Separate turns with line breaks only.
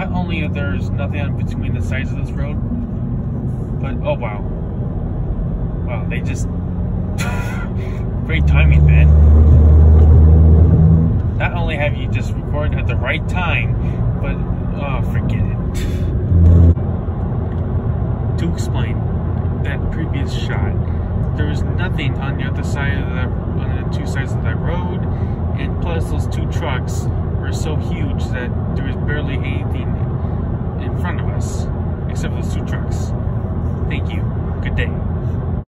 Not only are there's nothing on between the sides of this road, but oh wow. Wow, they just great timing, man. Not only have you just recorded at the right time, but oh, forget it. To explain that previous shot, there was nothing on the other side of on the two sides of that road, and plus those two trucks were so huge that there was barely anything in front of us except those two trucks. Thank you. Good day.